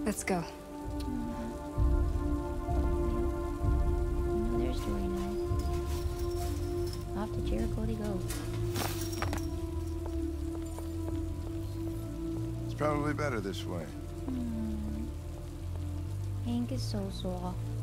Let's go. I know their story now. Off to Jericho they go. It's probably better this way. Hank is so soft.